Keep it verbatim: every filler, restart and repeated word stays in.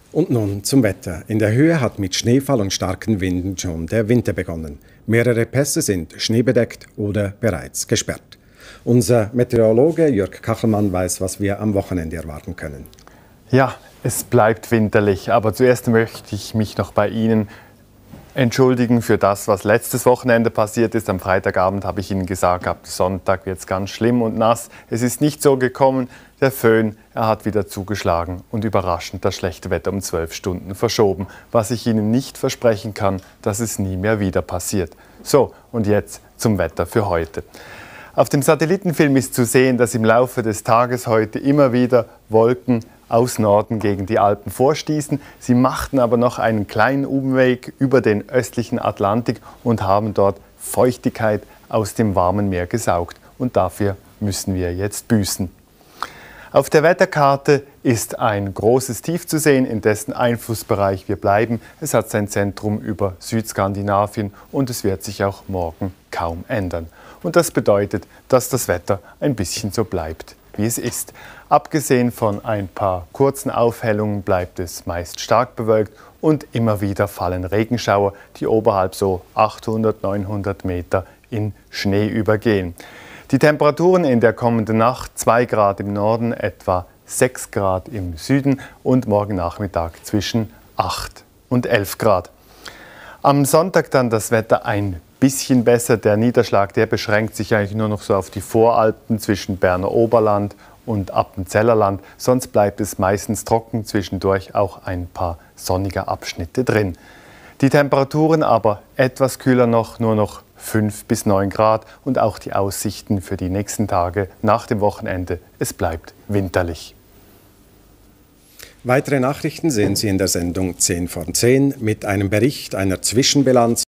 Und nun zum Wetter. In der Höhe hat mit Schneefall und starken Winden schon der Winter begonnen. Mehrere Pässe sind schneebedeckt oder bereits gesperrt. Unser Meteorologe Jörg Kachelmann weiß, was wir am Wochenende erwarten können. Ja, es bleibt winterlich, aber zuerst möchte ich mich noch bei Ihnen entschuldigen für das, was letztes Wochenende passiert ist. Am Freitagabend habe ich Ihnen gesagt, ab Sonntag wird es ganz schlimm und nass. Es ist nicht so gekommen. Der Föhn, er hat wieder zugeschlagen und überraschend das schlechte Wetter um zwölf Stunden verschoben. Was ich Ihnen nicht versprechen kann, dass es nie mehr wieder passiert. So, und jetzt zum Wetter für heute. Auf dem Satellitenfilm ist zu sehen, dass im Laufe des Tages heute immer wieder Wolken aus Norden gegen die Alpen vorstießen. Sie machten aber noch einen kleinen Umweg über den östlichen Atlantik und haben dort Feuchtigkeit aus dem warmen Meer gesaugt. Und dafür müssen wir jetzt büßen. Auf der Wetterkarte ist ein großes Tief zu sehen, in dessen Einflussbereich wir bleiben. Es hat sein Zentrum über Südskandinavien und es wird sich auch morgen kaum ändern. Und das bedeutet, dass das Wetter ein bisschen so bleibt, wie es ist. Abgesehen von ein paar kurzen Aufhellungen bleibt es meist stark bewölkt und immer wieder fallen Regenschauer, die oberhalb so achthundert, neunhundert Meter in Schnee übergehen. Die Temperaturen in der kommenden Nacht zwei Grad im Norden, etwa sechs Grad im Süden und morgen Nachmittag zwischen acht und elf Grad. Am Sonntag dann das Wetter ein bisschen besser. Der Niederschlag, der beschränkt sich eigentlich nur noch so auf die Voralpen zwischen Berner Oberland und Appenzellerland. Sonst bleibt es meistens trocken, zwischendurch auch ein paar sonnige Abschnitte drin. Die Temperaturen aber etwas kühler noch, nur noch fünf bis neun Grad und auch die Aussichten für die nächsten Tage nach dem Wochenende. Es bleibt winterlich. Weitere Nachrichten sehen Sie in der Sendung zehn vor zehn mit einem Bericht einer Zwischenbilanz